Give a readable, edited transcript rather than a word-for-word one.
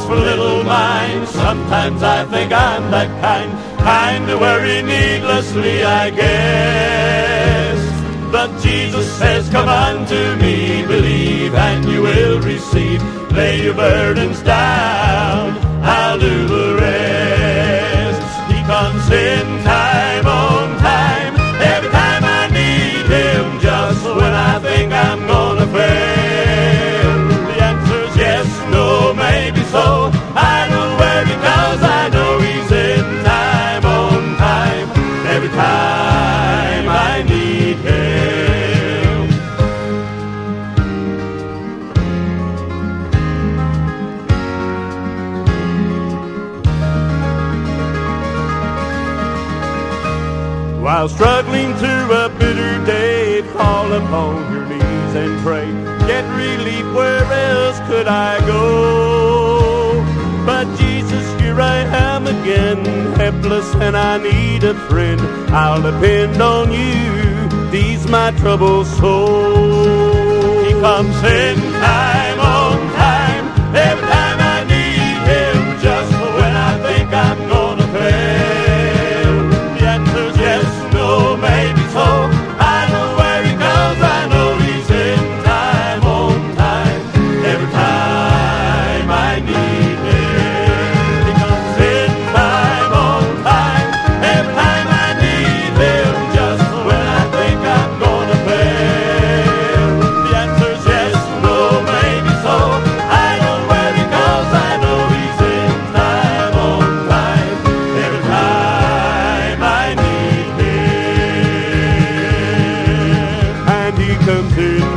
for little minds. Sometimes I think I'm that kind to worry needlessly, I guess. But Jesus says, come unto me, believe, and you will receive. Lay your burdens down, I'll do the rest. He comes in time on time, every time I need him, just when I think I'm gonna fail. The answer's yes, no, maybe so. I don't worry because I know he's in time on time, every time I need him. While struggling through a bitter day, fall upon your knees and pray. Get relief, where else could I go? But Jesus, here I am again, helpless and I need a friend. I'll depend on you, these my troubles so. He comes in time on time, every time I need him, just when I think I'm gonna fail. The answer's yes, no, maybe so. I don't worry 'cause I know he's in time on time, every time I need him. He comes in time on time, every time I need him, just when I think I'm gonna fail. The answer's yes, no, maybe so. I don't worry 'cause I know he's in time on time, every time I need him. And he comes in